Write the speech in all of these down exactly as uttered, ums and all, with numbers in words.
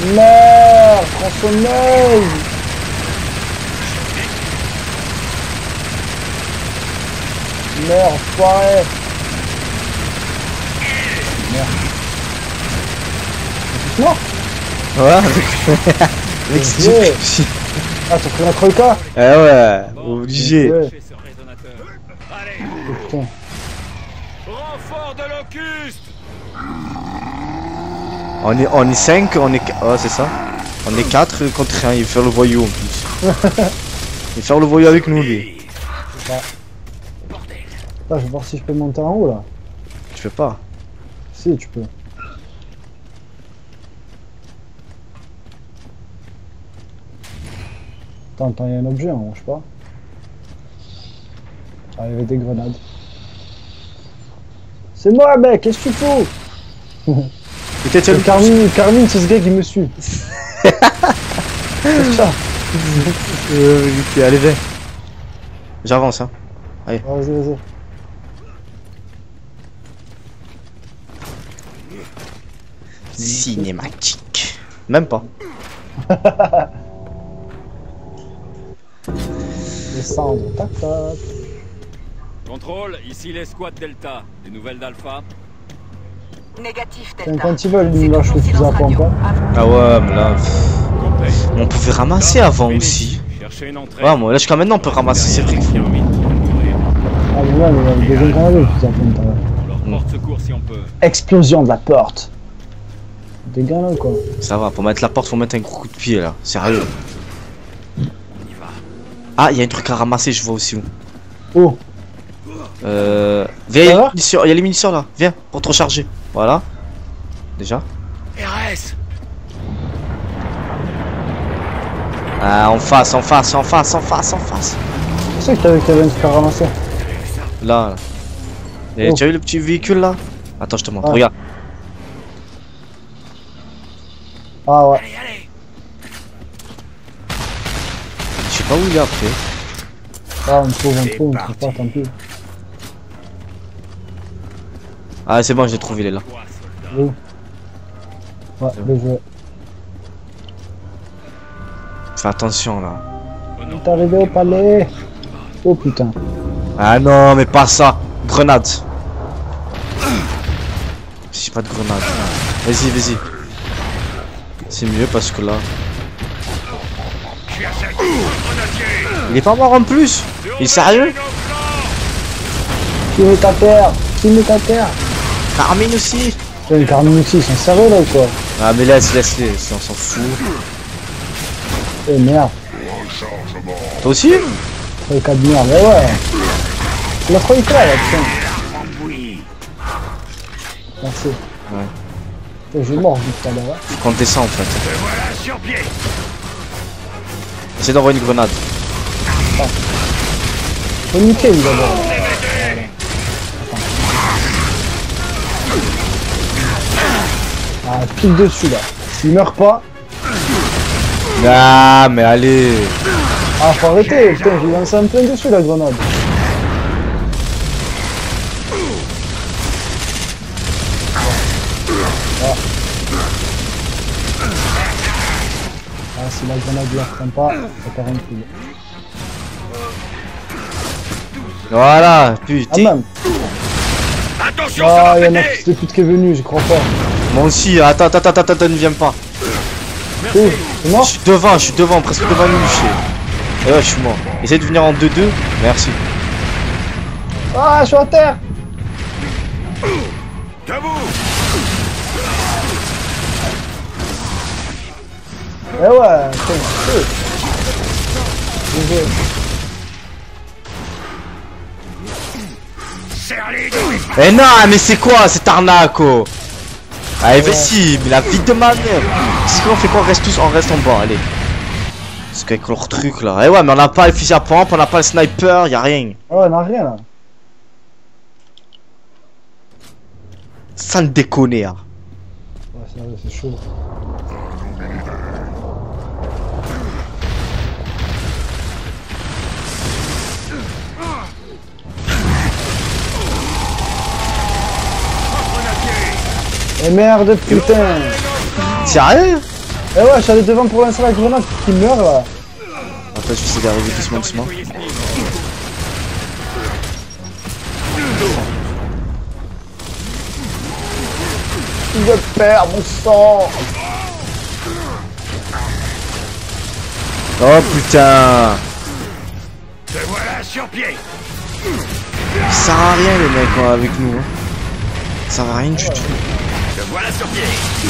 Merde, prends son œil. Merde, foiré. Merde. C'est mort. Ouais, avec... avec ce type. Ah, t'as pris un troïka? Eh ouais, obligé. Ouais. Allez, Oh, putain. renfort de locustes. On est, on est cinq, on est... Oh, c'est ça. On est quatre contre un, il fait le voyou en plus. Il fait le voyou avec nous, lui. Ah. Là, je vais voir si je peux monter en haut, là. Tu fais pas. Si, tu peux. Attends, attends, il y a un objet en haut, je sais pas. Ah, il y avait des grenades. C'est moi, mec, qu'est-ce que tu fous? Peut-être C'est Carmine, Carmine, c'est ce gars qui me suit. C'est ça. Euh, ok, allez, viens. J'avance, hein. Allez. Ah, vas-y, vas-y. Cinématique. Même pas. Descendre, tac tac. Contrôle, ici l'escouade Delta. Des nouvelles d'Alpha? Négatif, Tiens, Delta. quand ils veulent, ils nous lâchent le fusil à pompe. Hein. Ah ouais, mais là... pff, Complet. on pouvait ramasser avant aussi. Cherchez une entrée. Ouais, moi, là, jusqu'à maintenant, on peut ramasser, c'est vrai. Ah, mais là, il y a des gens grenades, le fusil à pompe. Hein. On leur porte secours si on peut. Explosion de la porte. Des grenades, quoi. Ça va, pour mettre la porte, faut mettre un gros coup de pied, là. Sérieux. On y va. Ah, il y a un truc à ramasser, je vois aussi où. Oh. Euh... Viens, il y a les munitions, il y a les munitions, là. Viens, pour te recharger. Voilà. Déjà. R S. Ah, en face, en face, en face, en face, en face. C'est ça que t'avais qu'il y avait un truc à ramasser. Là, là. Et Oh. tu as vu le petit véhicule, là? Attends, je te montre, Ouais. regarde. Ah ouais. Allez, allez. Je sais pas où il est après. Ah, on trouve, on trouve, on trouve pas, tant pis. Ah, c'est bon, j'ai trouvé, il est là. Quoi, soldat? Oui. Ouais, bien joué. Fais attention, là. On est arrivé au palais. Oh putain. Ah non, mais pas ça. Grenade. J'ai pas de grenade. Vas-y, vas-y. C'est mieux parce que là... Il est pas mort en plus. Il est sérieux? Qui met à terre? Qui met à terre? Carmine aussi. Putain, les Carmine aussi, ils sont sérieux là ou quoi? Ah mais laisse, laisse-les, on s'en fout. Eh merde. Toi aussi? Troïka de merde, mais ouais. La Troïka là, putain. Merci. Ouais. Putain, j'ai mort tout à l'heure. Faut qu'on descend en fait. Essaye d'envoyer une grenade. Faut niquer lui d'abord. Ah, pile dessus là. S'il meurt pas. Ah mais allez. Ah, faut arrêter. Putain, j'ai lancé un plein dessus la grenade. Ah. Ah, si la grenade ne la reprend pas, ça part un coup. Voilà, Ah, putain. même. Attention, Ah, ça il y va en a péter. qui de pute qui est venu, je crois pas. Moi aussi, attends, attends, attends, attends, ne viens pas. Oh, c'est Je mort? suis devant, je suis devant, presque devant lui, je Et ouais, je suis mort. Essaye de venir en deux deux. Merci. Ah, je suis à terre! Debout. Eh ouais, putain, c'est Désolé. Serre-les. Eh non, mais c'est quoi cette arnaque oh. Allez, vas-y, mais la vie de ma mère. C'est qu'on fait quoi? On reste tous, on reste en bas, allez. Parce qu'avec leur truc là. Eh ouais, mais on n'a pas le fusil à pompe, on n'a pas le sniper, y a rien. Ah ouais, on a rien là. Sans le déconner. Hein. Ouais, c'est- c'est chaud. Eh merde, putain! Sérieux? Eh ouais, je suis allé devant pour lancer la grenade qui meurt là. Attends, je vais essayer d'arriver doucement, doucement. Je perds mon sang. Oh putain. Te voilà sur pied. Il sert à rien les mecs hein, avec nous. Hein. Ça sert à rien du tout. Te voilà sur pied.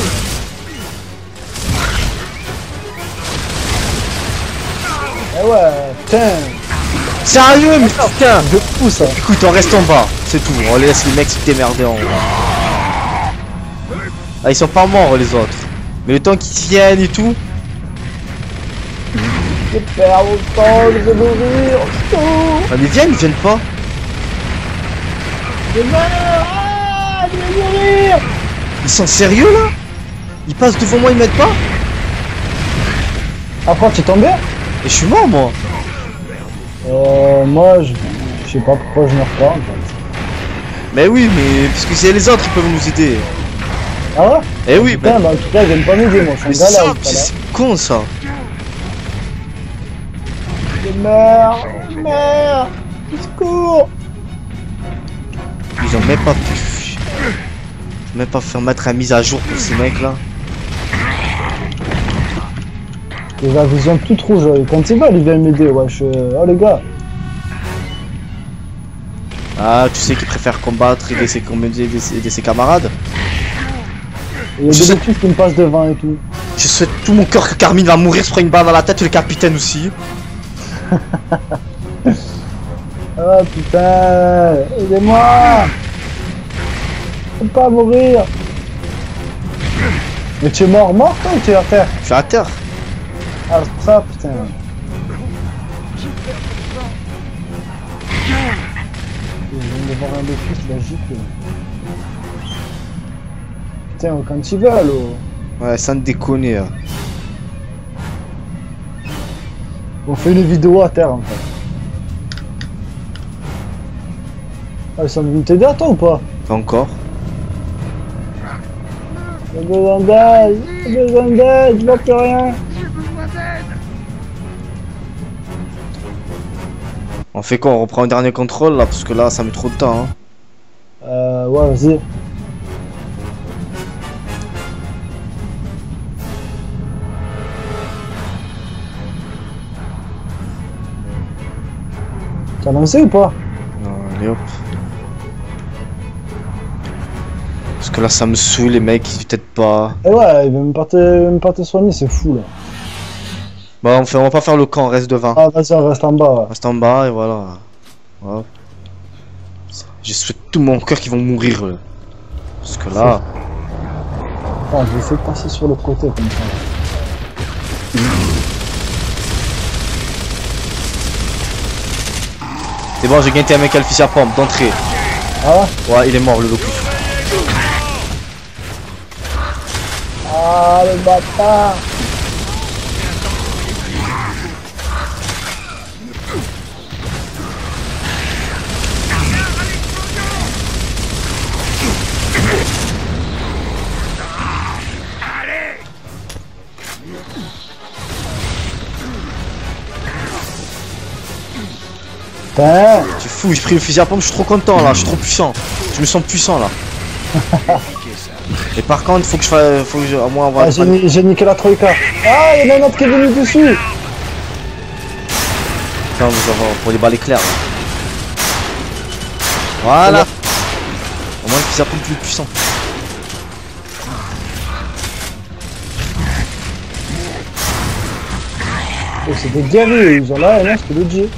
Eh ouais, putain. Sérieux mais putain. Je pousse. Hein. Écoute, on reste en bas. C'est tout. On laisse les mecs se démerder en haut. Ah, ils sont pas morts les autres. Mais le temps qu'ils tiennent et tout. Je perds mon sang, je vais mourir. Oh. Ah mais viens, ils viennent pas. Je meurs. Ah, je vais mourir. Ils sont sérieux là? Ils passent devant moi, ils m'aident pas? Après, tu es tombé? Et je suis mort moi. Euh, moi, je, je sais pas pourquoi je meurs pas en fait. Mais oui, mais parce que c'est les autres qui peuvent nous aider. Ah ouais? Eh oui, Putain, mais, bah en tout cas, ils viennent pas m'aider, moi, je mais suis c'est en ça, galère. c'est c'est con ça. Je meurs, je meurs. Au secours. Ils ont même pas pu. Même pas faire mettre la mise à jour pour ces mecs là. La vision toute rouge, quand ils veulent, ils viennent m'aider, wesh. Oh les gars. Ah, tu sais qu'ils préfèrent combattre, aider ses, aider ses, aider ses camarades. Il y a Je des sais- bêtises qui me passent devant et tout. Je souhaite tout mon cœur que Carmine va mourir, se prend une balle dans la tête et le capitaine aussi. Ah putain, aidez-moi. Je peux pas mourir. Mais tu es mort, mort toi ou tu es à terre? Je suis à terre. Ah c'est pour ça, putain. Je viens de voir un des fils, la gicle. Putain, quand ils veulent, oh. Ouais, sans déconner. Hein. On fait une vidéo à terre en fait. Ah, ils sont venus t'aider à toi ou pas? Pas encore. J'ai besoin d'aide, j'ai besoin d'aide, je vois plus rien. On fait quoi? On reprend un dernier contrôle là, parce que là ça met trop de temps. Hein. Euh, ouais, vas-y. T'as lancé ou pas? Non, allez hop. Parce que là ça me saoule, les mecs ils peut-être pas. Eh ouais, il veut même pas te, même pas te soigner, c'est fou là. Bon, on, fait, on va pas faire le camp, on reste devant. Ah, vas-y, on reste en bas. Ouais. Reste en bas et voilà. Voilà. Je souhaite tout mon cœur qu'ils vont mourir. Eux. Parce que là. Attends, je vais essayer de passer sur le côté comme ça. C'est bon, j'ai gagné un mec à le fiche à pompe d'entrée. Ah Ouais, il est mort le locus. Ah, le bâtard. Putain. Tu fou, j'ai pris le fusil à pompe, je suis trop content là, je suis trop puissant. Je me sens puissant là. Et par contre, il faut que je fasse. Faut que je. À moi, on va. Ah, j'ai ni- j'ai niqué la troïka. Ah, il y en a un autre qui est venu dessus. Attends, vous avez pour les balles éclairs. Là. Voilà. Au moins le fusil à pompe plus puissant. Oh, c'est des guerriers, ils ont là, et là, c'est le G.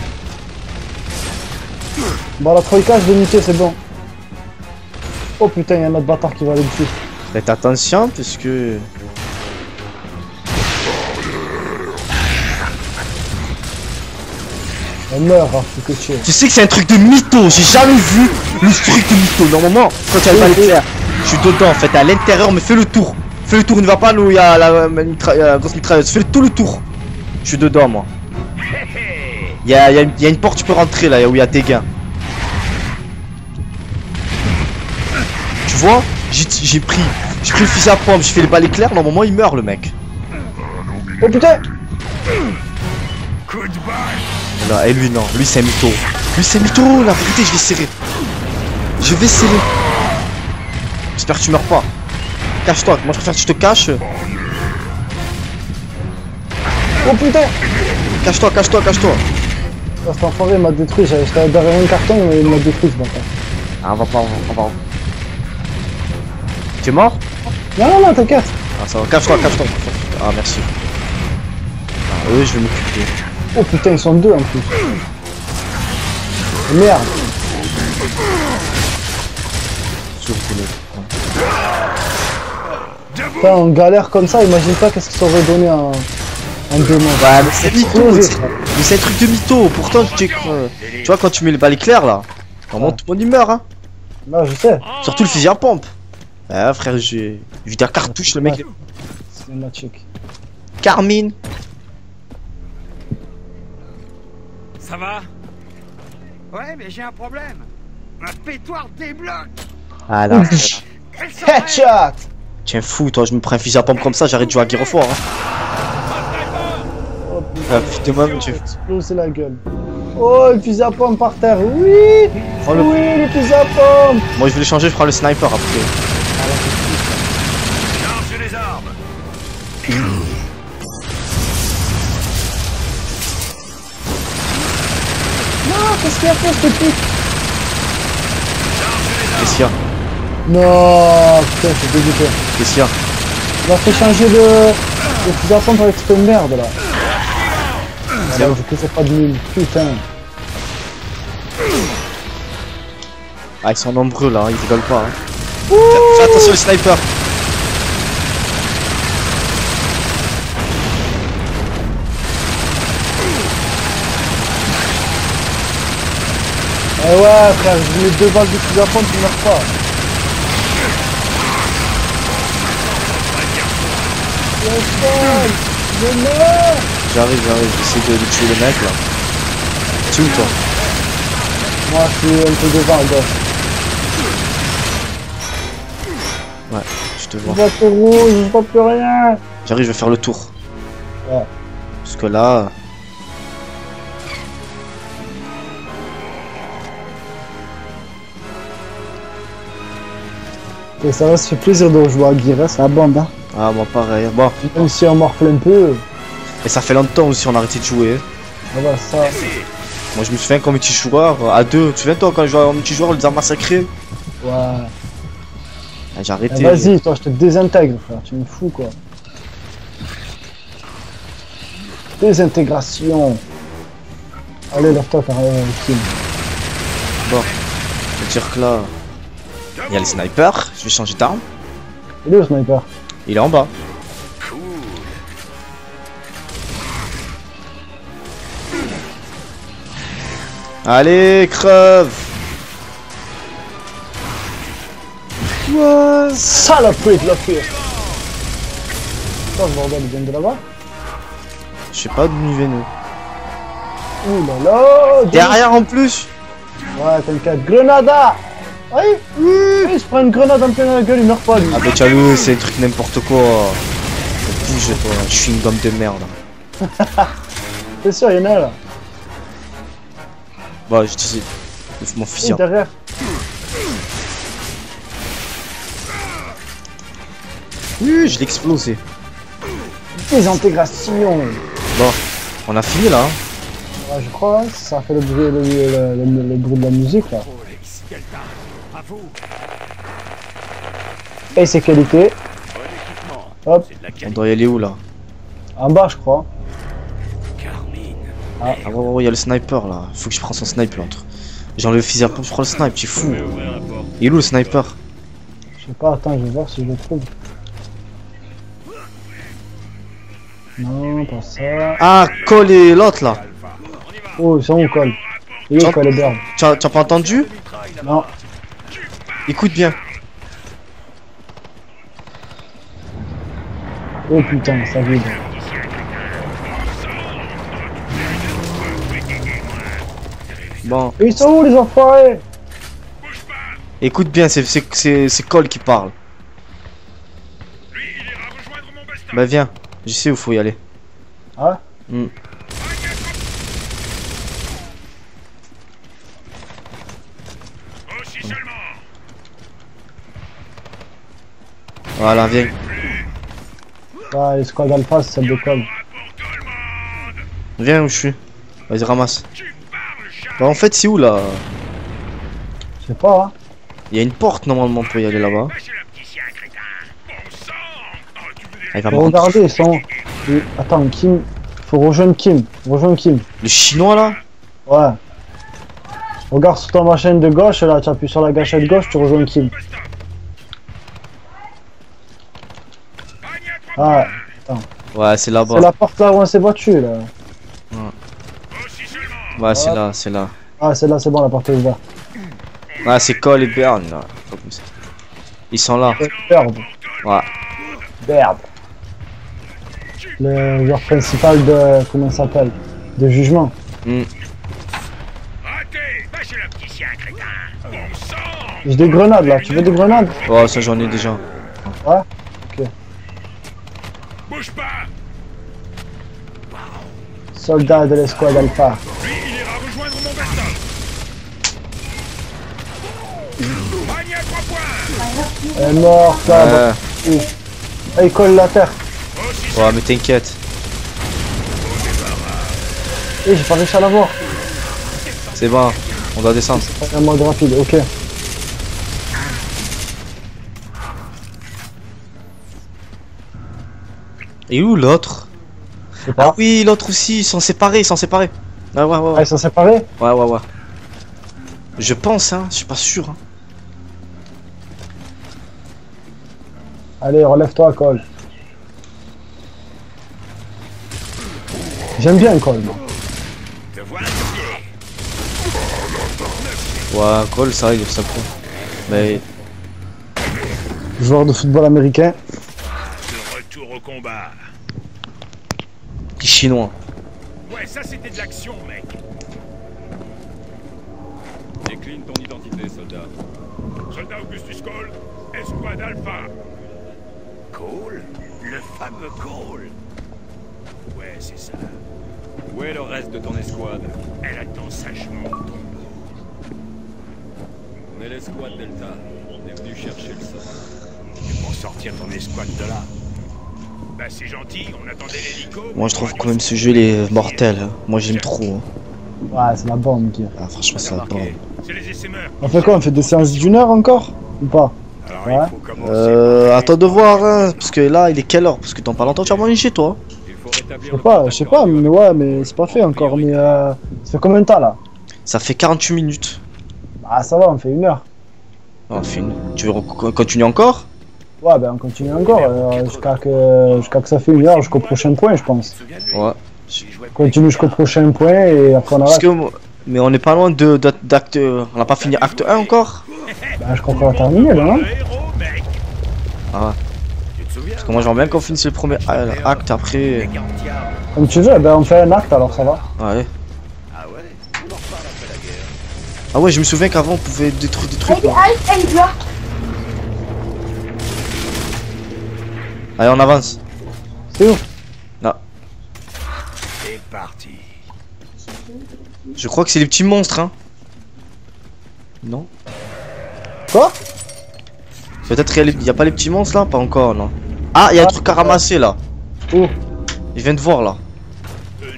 Bon, la troïka, je l'ai niqué, c'est bon. Oh putain, il y a un autre bâtard qui va aller dessus. Faites attention parce que. Elle meurt, hein, faut que tu es. Tu sais que c'est un truc de mytho, j'ai jamais vu le truc de mytho. Normalement, quand tu as le balles éclairs, je suis dedans en fait, à l'intérieur, mais fais le tour. Fais le tour, ne va pas là où il y a la, la, mitra- la grosse mitrailleuse, fais tout le tour. Je suis dedans moi. Il y a, y, a, y a une porte, tu peux rentrer là, où il y a tes gains. Tu vois, j'ai j'ai pris, j'ai pris le fusil à pompe, j'ai fait les balles éclairs, normalement il meurt le mec. Oh putain! Là, et lui non, lui c'est un mytho. Lui c'est un mytho, la vérité je vais serrer. Je vais serrer. J'espère que tu meurs pas. Cache-toi, moi je préfère que tu te caches. Oh putain! Cache-toi, cache-toi, cache-toi. Oh, cet enfoiré m'a détruit, j'étais derrière un carton mais il m'a détruit ce bâtard. Ah, on va pas, on va, on va. Tu es mort? Non non non t'inquiète! Ah ça va, cache-toi, cache-toi. Ah merci. Ah, eux je vais m'occuper. Oh putain ils sont deux en plus. Merde! Putain en galère comme ça, imagine pas qu'est-ce que ça aurait donné en, en deux mois. Ouais mais c'est mytho, mais c'est un truc de mytho, pourtant tu euh, tu vois quand tu mets les balles éclairs là, vraiment Ouais. tout le monde y meurt hein. Là je sais. Surtout le fusil à pompe. Ah frère j'ai vu ta cartouche le mec. C'est cinématique. Carmine. Ça va? Ouais, mais j'ai un problème. Un pétoire débloque. Ah là. Elle s'arrête. Headshot! Tiens fou toi, je me prends un fusil à pompe comme ça, j'arrête de jouer à Gears of War hein. Oh Ah, putain, putain, moi, tu- exploser la gueule. Oh le fusil à pompe par terre, oui! Oh, le- Oui le fusil à pompe! Moi je vais le changer, je prends le sniper après. Chargez les armes. Non, qu'est-ce qu'il a fait ce petit? Qu'est-ce qu'il y a? Non, putain, je suis dégoûté. Qu'est-ce qu'il y a? Il a fait changer le, le fusil à pompe avec cette merde là. C'est Alors, du coup, c'est pas de mille, putain. Ah ils sont nombreux là, ils rigolent pas hein. Fais, fais attention au sniper. Eh ouais, frère, je mets deux balles de fusil à pompe, tu meurs pas. Je meurs. J'arrive, j'arrive, j'essaie de, de tuer le mec là. Tu es où toi? Moi, je suis un peu devant à gauche. Ouais, je te Je vois. vois tout rouge, je vois plus rien. J'arrive, je vais faire le tour. Ouais. Parce que là... Et ça va se faire plaisir de jouer à Gears, c'est la bande, hein. Ah moi pareil, bon. Même si on morfle un peu. Et ça fait longtemps aussi on a arrêté de jouer. Ah bah ça. Moi je me souviens qu'en multijoueur, à deux, tu te souviens toi quand je jouais en multijoueur, on les a massacrés? Ouais. Ah, j'ai Eh, arrêté. vas-y, toi, je te désintègre, frère, tu me fous quoi. Désintégration. Allez, lève-toi, t'as rien, Kim. Bon, je veux dire que là, il y a le sniper, je vais changer d'arme. Il est où le sniper? Il est en bas. Allez, creve! Ouais, saloperie de la fille. Quoi, ce bordel, il vient de là-bas? Je sais pas d'où il vient. nous. Ouh là là. Derrière en plus! Ouais, t'inquiète. Grenada. Oui, oui, il se prend une grenade en plein la gueule, il meurt pas lui. Ah bah tiens lui, c'est un truc n'importe quoi. Bouge toi, je suis une gomme de merde. C'est sûr, il y en a là. Bah je disais, mon fusil. Oui, derrière. Oui, je l'ai explosé. Désintégration. Bon, on a fini là. Hein. Ouais, je crois, hein, ça fait le bruit, le, le, le, le bruit de la musique là. Oh, ici Delta. À vous. Et ses qualités. Bon équipement. Hop, C'est de la On qualité. doit y aller où là? en bas, je crois. Carmine. Ah ouais, ouais, ouais, y a le sniper là. Faut que je prenne son sniper l'autre. J'ai enlevé le fusil à pompe, je prends le sniper, tu es fou. Ouvrir la porte. Il est où le sniper? Je sais pas, attends, je vais voir si je le trouve. Non, pas ça. Ah, Cole et l'autre là. Oh, ils sont où, Cole? Il est où, Cole et Berg? Tu as, tu as pas entendu? Non. Écoute bien. Oh putain, ça vibre. Bon, Et ils sont où, les enfoirés? écoute bien, c'est c'est- c'est- c'est Cole qui parle. Bah viens, je sais où faut y aller. Ah Hmm. Aussi seulement. Voilà, viens. Ouais, les squads alpha, c'est celle de com. Pour tout le monde. Viens où je suis. Vas-y, ramasse. Tu parles, chat. Bah, en fait, c'est où là? Je sais pas, hein. Il y a une porte normalement pour y aller là-bas. Bah, c'est le petit chien crétin. Bon sang. Oh, tu veux des Ah, il va Faut me rendre- regarder, ils sont. Et- Attends, Kim. Faut rejoindre Kim. Rejoindre Kim. Le chinois là? Ouais. Regarde sur ton machine de gauche, là, tu appuies sur la gâchette gauche, tu rejoins Kim. Ah, Ouais, c'est là-bas. c'est la porte là où on s'est battu, là. Aussi seulement. Ouais, c'est là, c'est là. Ah, c'est là, c'est bon, la porte est ouverte. Ouais, c'est Cole et Bern là. Comme ça. Ils sont là. Berbe. Ouais. Berbe. Le joueur principal de. Comment il s'appelle? De jugement. Hmm. Raté. Bah, c'est le petit chien crétin. Bon sang. J'ai des grenades là, tu veux des grenades? Oh, ça j'en ai déjà. Ouais. Bouge pas. Soldat de l'escouade alpha. Lui, il ira rejoindre mon baston. Panier à trois points. Elle est morte là. Ouais. bon. Ah, il colle la terre. Aussi Ouais, mais t'inquiète. Eh, j'ai pas réussi à la voir. C'est bon. On doit descendre. Un mode rapide, ok. Et où l'autre? Je sais pas. Ah oui, l'autre aussi, ils sont séparés, ils sont séparés. Ah ouais, ouais, Ah, ouais. ils sont séparés? Ouais, ouais, ouais. Je pense, hein, je suis pas sûr. Hein. Allez, relève-toi, Cole. J'aime bien Cole, moi. te voilà. Ouais, Cole, ça, il est sympa. Mais Joueur de football américain. De retour au combat. il est chinois. Ouais, ça c'était de l'action, mec. Décline ton identité, soldat. Soldat Augustus Cole, escouade Alpha. Cole? Le fameux Cole? Ouais, c'est ça. Où est le reste de ton escouade? Elle attend sagement au tombeau. On est l'escouade Delta. On est venu chercher le sol. Et pour sortir ton escouade de là. Bah c'est gentil, on attendait l'hélico. Moi, je trouve quand même ce jeu, il est mortel. Hein. Moi, j'aime trop. Hein. Ouais, c'est la bombe, Guy. Ah, franchement, c'est la bombe. C'est les essaimeurs. On fait quoi? On fait des séances d'une heure encore? Ou pas? Alors Ouais. il faut commencer. Euh, attends de voir, hein, parce que là, il est quelle heure? Parce que dans pas longtemps, tu vas manger chez toi. Il faut rétablir Je le sais pas, contact je sais pas, mais ouais, mais c'est pas fait encore. Mais euh, ça fait combien de temps là? Ça fait quarante-huit minutes. Ah, ça va, on fait une heure. Ah, fini. Tu veux re- continuer encore? Ouais, ben on continue encore euh, jusqu'à que, jusqu'à que ça fait une heure, jusqu'au prochain point, je pense. Ouais. On continue jusqu'au prochain point et après on Parce arrête. que, moi- mais on n'est pas loin de de- d'acte. On n'a pas fini acte un encore? Bah, je crois qu'on va terminer là, non? Le héros, mec. Ah ouais. Tu te souviens? Parce que moi, j'aimerais bien qu'on finisse le premier a- acte après. Comme tu veux, ben on fait un acte alors ça va. Ouais. Ah ouais? On en reparle après la guerre. Ah ouais, je me souviens qu'avant, on pouvait détruire des trucs. là. Elle bloque. Allez, on avance. C'est où? C'est parti. Je crois que c'est les petits monstres, hein. Non? Quoi? Peut-être qu'il n'y a pas les petits monstres là? Pas encore, non. Ah, il y a un truc à ramasser là. Où? Je viens de voir là. Venez.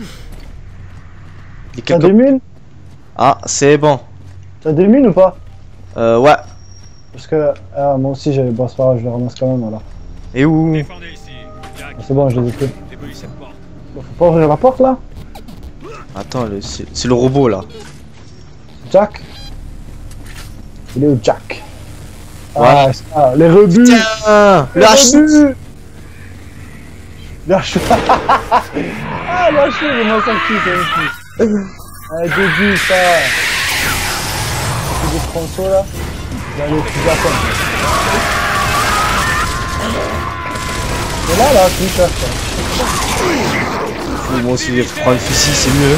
Il est T'as quelque- des mines? Ah, c'est bon. T'as des mines ou pas? Euh, ouais. Parce que ah, moi aussi j'ai. Bon, c'est pas grave, je les ramasse quand même alors. Et où? Défendez ici. Jack, C'est bon, je les ai pris. débrouille cette porte. Bon, faut pas ouvrir la porte là? Attends, le- c'est c'est le robot là. Jack? Il est où Jack? Ouais. Ah, c'est ça, les rebuts! Tiens, Les le H. rebuts! Le H. Ah, le H, je m'en sorti, c'est aussi. Un début, ça. C'est des tronçons là. Il y a les petits Japon. Et là, là, c'est une chasse, ça. Moi aussi, je prends le fusil, c'est mieux.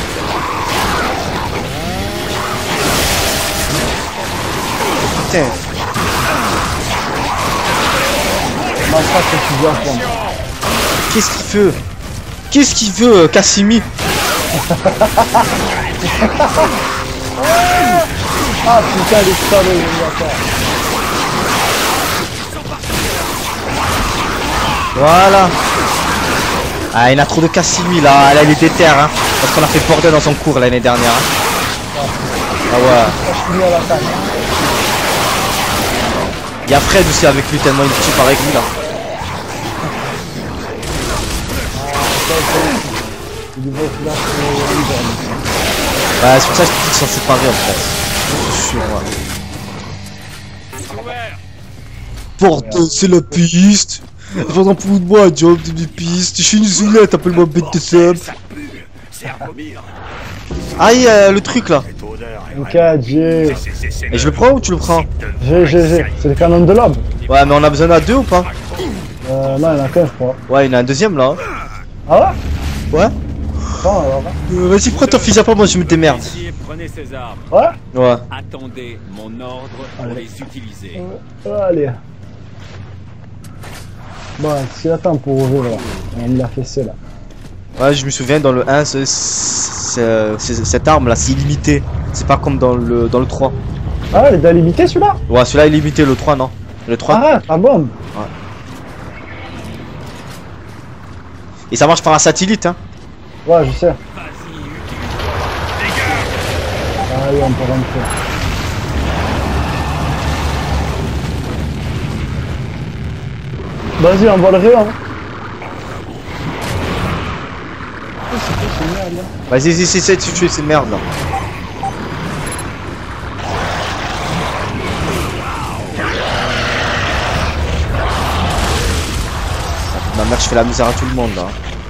Putain. Massacre le petit Japon. Qu'est-ce qu'il fait? Qu'est-ce qu'il veut, Cassimi? Ah putain, les salauds, il Voilà. Ah, il a trop de Cassimi là, là il est déter hein. Parce qu'on a fait bordel dans son cours l'année dernière. Hein. Ah ouais. je finis à la taille. Il y a Fred aussi avec lui tellement il tue par avec lui là. Ouais, c'est pour ça que je dis qu'ils sont séparés en fait. Je suis sûr, ouais. Bordel, c'est la piste. Faudra pour moi, job de mes pistes. Je suis une zoulette, appelle-moi bête de sub. Aïe, euh, le truc là. Ok, G. Et je le prends ou tu le prends? G, G, G. C'est le canon de l'aube. Ouais, mais on a besoin d'un deux ou pas? Euh, non, il y en a qu'un, je crois. Ouais, il y en a un deuxième là. Ah ouais? Ouais. Bon, alors. Euh, Vas-y, prends ton fusil à pompe, moi je me démerde. Prenez ces armes. Ouais? Ouais. Attendez mon ordre pour Allez. les utiliser. Euh, allez. Bon, si attends pour ouvrir là. On me l'a fessé là. Ouais, je me souviens dans le un, c'est- c'est- c'est- cette arme là, c'est illimité. C'est pas comme dans le, dans le trois. Ah, il est délimité celui-là? Ouais, celui-là est limité, le trois non. Le trois. Ah, ta bombe. Et ça marche par un satellite, hein. Ouais, je sais. Ah oui, on peut rentrer. Vas-y, on va le réa. Hein. C'est quoi cette merde là? Vas-y, vas-y, essaie de tuer ces merdes là. Ma mère, je fais la misère à tout le monde là.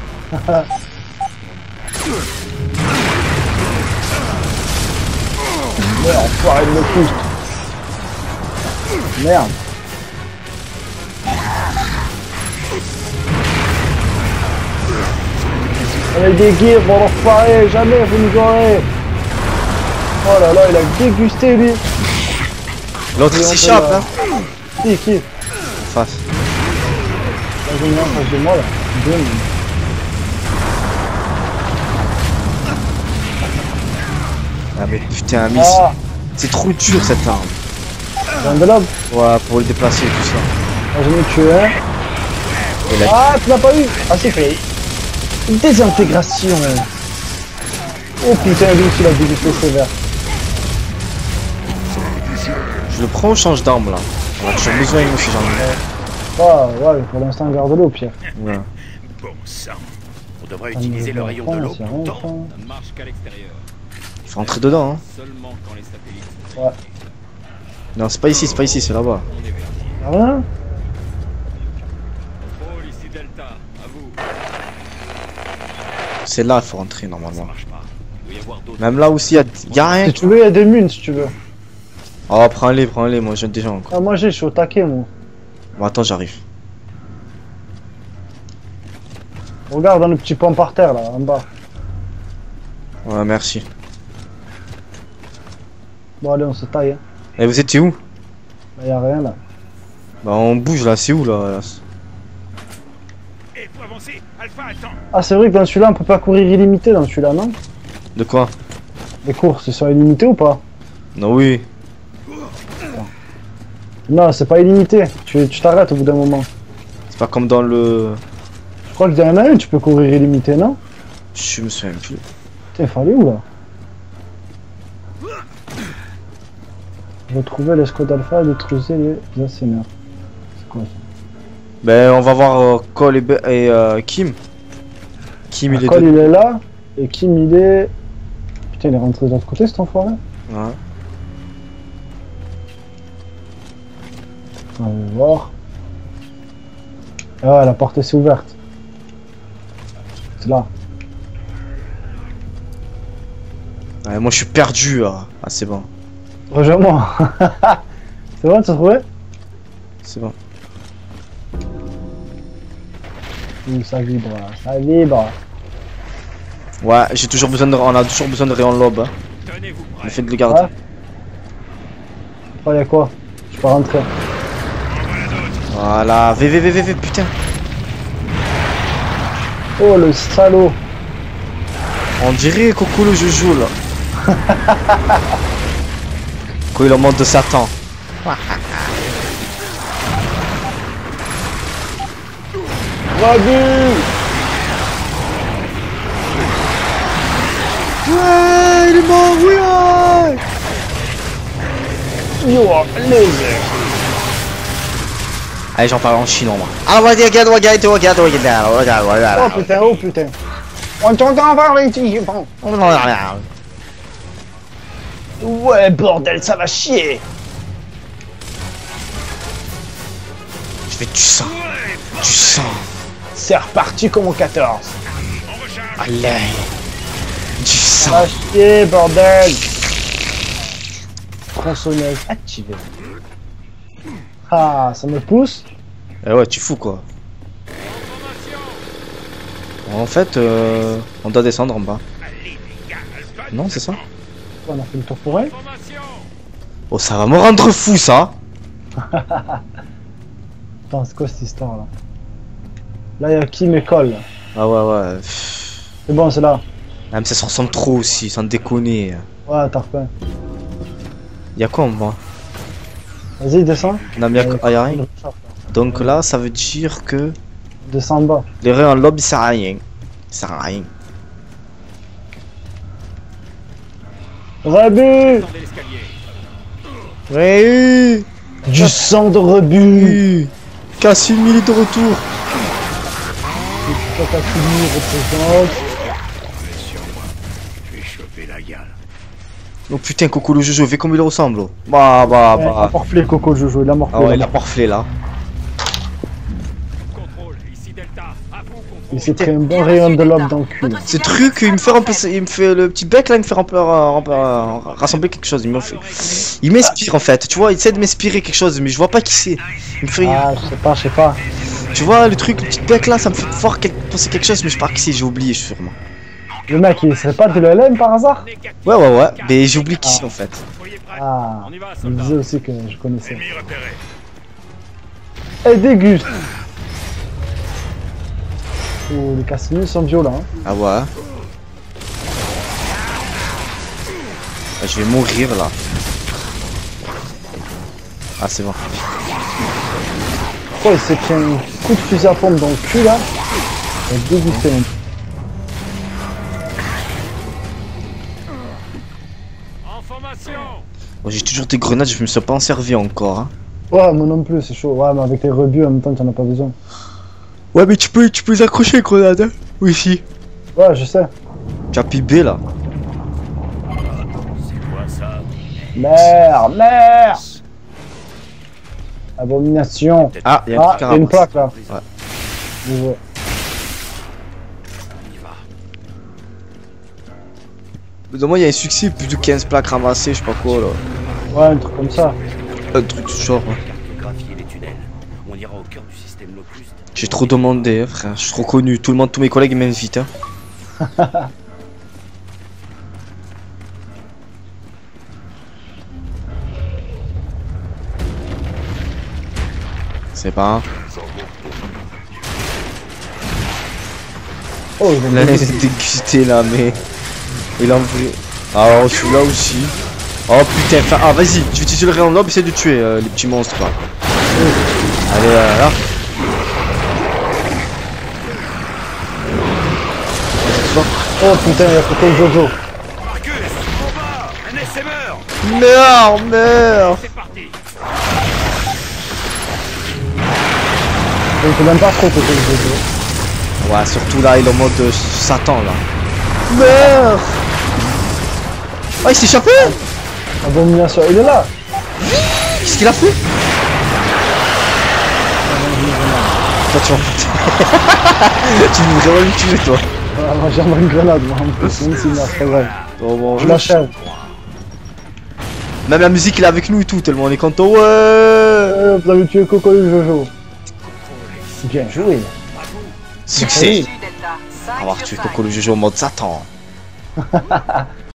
Ouais, enfoiré de me pousse. Merde. Avec des gears, bon l'enfoiré, jamais vous nous aurez. Oh là là, il a dégusté lui. L'autre il s'échappe, hein. Qui, qui? En face. Là, j'ai mis un en face de moi là. Boum. Ah mais putain, Miss. Ah, C'est trop dur cette arme. un de l'aube. Ouais, pour le déplacer et tout ça. Là, j'en ai tué un. Et là, Ah, tu l'as pas eu? Ah, c'est fait. Désintégration. Oh putain, lui aussi, il a dégusté sévère. je le prends ou je change d'arme là? On a toujours besoin nous si j'en ai. Ah, ouais, pour l'instant, garde-le au pire. Ouais. Bon sang. On devrait Ah, utiliser mais le rayon de enfin, l'eau c'est pour rien, tant. enfin. Ça ne marche qu'à l'extérieur. Il faut rentrer dedans, hein. Seulement quand les satellites sont Ouais. Non, c'est pas ici, c'est pas ici, c'est là-bas. on est verti. Y'a rien? Contrôle, ici Delta. À vous. C'est là, il faut rentrer normalement. Ça marche pas. Il doit y avoir d'autres. Même là aussi, y'a y a rien. Si tu veux, il y a des munes si tu veux. Oh, prends-les, prends-les, moi j'ai déjà encore. Ah, moi j'ai, je suis au taquet, moi. Bon, attends, j'arrive. Regarde dans le petit pont par terre là, en bas. Ouais, merci. Bon, allez, on se taille. Hein. Et vous étiez où? Là, y'a rien là. Bah, on bouge là, c'est où là, là Eh, faut avancer. Alpha, attends. Ah, c'est vrai que dans celui-là, on peut pas courir illimité dans celui-là, non? De quoi? Les courses, ils sont illimités ou pas? Non, oui. Non, c'est pas illimité. Tu tu t'arrêtes au bout d'un moment. C'est pas comme dans le. Je crois qu'il y en a un, tu peux courir illimité, non? Je me souviens plus. Putain, il fallait où là? Retrouver l'escouade alpha et détruisez les asséneurs. C'est quoi ça? Ben, on va voir euh, Cole et, Be et euh, Kim. Kim, il est Cole de... il est là, et Kim il est... Putain, il est rentré de l'autre côté cet enfoiré. Ouais. On va voir. Ah ouais, la porte est ouverte. C'est là. Ouais, moi je suis perdu là. Ah, c'est bon. Rejoins-moi. C'est bon de se trouver? C'est bon. Ouh, ça vibre, là. Ça vibre. Ouais, j'ai toujours besoin de. On a toujours besoin de rayon lobe. Hein. Tenez-vous Le prêts. fait de le garder. Ouais. Oh, y'a quoi? Je peux rentrer. Voilà. V, V, V, V, V, putain. Oh le salaud. On dirait Coco le Jojo là. Quand il est en mode de Satan. Rebut. Ouais, il est mort, oui, ouais. Yo, laser. Allez, j'en parle en chinois, moi. Ah, ouais, regarde, regarde, regarde, regarde, regarde, regarde. Oh putain, oh putain. On t'entend parler, tu y bon. Ouais, bordel, ça va chier. Je fais du sang. Du sang. C'est reparti comme au quatorze. Allez. Du Ça sang. va chier, bordel. Tronçonneuse activée. Ah, ça me pousse. Eh ouais, tu fous quoi. En fait, euh, on doit descendre en bas. Non, c'est ça? On a fait le tour pour elle. Oh, ça va me rendre fou, ça. Attends, c'est quoi cette histoire là? Là, il y a qui m'école. Ah ouais, ouais. C'est bon, c'est là. Même ça se ressemble trop aussi, sans déconner. Ouais, t'as refait. Y'a quoi en bas? Vas-y, descends. Non, mais y'a Euh, ah, y a rien. le short, là. Donc là, ça veut dire que Descends en bas. les raies en lobe, il sert à rien. Il sert à rien. Rebut. Descendez l'escalier. Ouais. Du sang de rebut. Cassimi de retour. Cassini représente. Sur moi. Je vais choper la gale. Oh putain, Coco le Jojo, fais comme il ressemble. Oh. Bah, bah, Il a bah. morflé Coco le Jojo, il a morflé. Ah ouais, il a morflé là. Contrôle, ici Delta. À vous, contrôle. Il s'est pris un bon rayon de lobe dans le cul. là. Ce truc, il me fait remplacer, il me fait le petit bec là, il me fait remplir, euh, remplir, euh, rassembler quelque chose. Il me fait, il m'inspire en fait. Tu vois, il essaie de m'inspirer quelque chose, mais je vois pas qui c'est. Il me fait, Ah, je sais pas, je sais pas. tu vois, le truc, le petit bec là, ça me fait fort quel- penser quelque chose, mais je sais pas qui c'est. J'ai oublié, sûrement. Le mec, il serait pas de l'E L M par hasard? Ouais, ouais, ouais. Mais j'ai oublié qui c'est en fait. Soyez prêts. Ah, On y va, il me soldat. disait aussi que je connaissais. Ennemi repéré. Et déguste. Oh, les Cassini sont violents. Hein. Ah ouais. Ah, je vais mourir là. Ah, c'est bon. Oh, il s'est pris un coup de fusil à pompe dans le cul là. Il a dégusté. Hein. En formation. Bon, j'ai toujours des grenades, je me suis pas en servi encore. Hein. Ouais, moi non plus, c'est chaud. Ouais, mais avec les rebuts en même temps, t'en as pas besoin. Ouais, mais tu peux, tu peux les accrocher, grenades. Hein. Oui, ici. Ouais, je sais. Tu as pibé là. C'est quoi ça? Merde, merde. Abomination. Ah, il y a un Ah, truc il à y a une ramasser. plaque là. Ouais. Je vois. On y va. Dans moi, il y a un succès, plus de quinze plaques ramassées, je sais pas quoi là. Ouais, un truc comme ça. Un truc du genre. Ouais. Cartographier les tunnels. On ira au cœur du système Locust. J'ai trop demandé, hein, frère. Je suis trop connu. Tout le monde, tous mes collègues ils m'invitent. Hein. C'est pas. Oh, il Là, a il est dégusté là, mais. Il en vrai. Alors, celui-là aussi. Oh putain, enfin, ah vas-y, je vais utiliser le rayon lobe, essayer de tuer euh, les petits monstres là. Allez, là, là. Oh putain, il y a Coco le Jojo. Marcus, en bas. Un S M R. Merde, merde. C'est parti. Il fait même pas trop Coco le Jojo. Ouais, surtout là, il est en mode euh, Satan là. Merde. Oh, il s'est échappé. Abomination, il est là. Qu'est-ce qu'il a fait? Toi, tu vas tu veux vraiment me tuer, toi. Ah, moi j'aimerais une grenade, moi en plus, même s'il m'a très vrai. Bon, bon, Je l'achève. même la musique, il est avec nous et tout, tellement on est content. Ouais. Euh, vous avez tué Coco le Jojo. Bien joué. Succès. Delta. cinq Avoir sur tué cinq. Coco le Jojo en mode Satan.